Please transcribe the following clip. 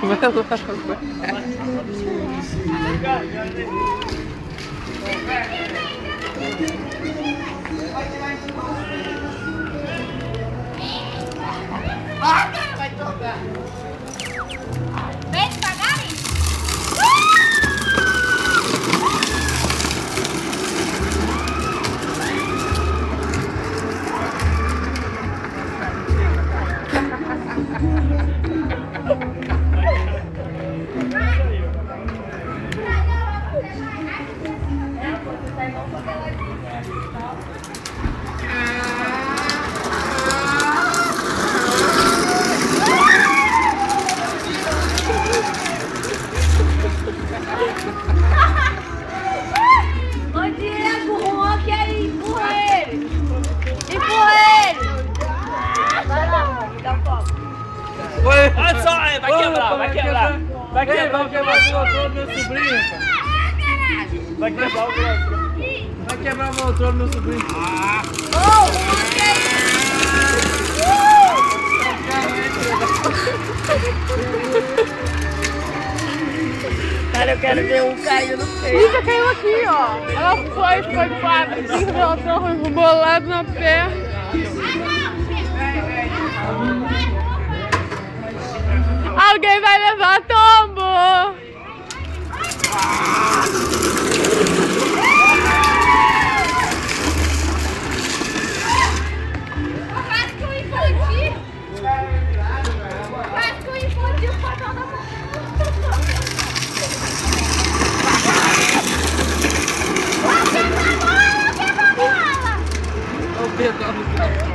Vai tocar. Vem devagar, hein? Ô Diego, o Juan quer ir, empurra ele! Empurra ele! Vai lá, me dá um copo. Olha só, vai quebrar, vai quebrar. Vai quebrar o motor do meu sobrinho, Vai quebrar o motor. Vai quebrar o motor do meu sobrinho. Ô, o Juan quer ir! Cara, eu quero ver um cair no peito. Lídia caiu aqui, ó. Ela foi de quatro. Ela tava bolado na perna. Alguém vai levar tombo! Quase que o infantil! Quase que o infantil passou na mão! Quebra a bola! Olha o pedal do carro.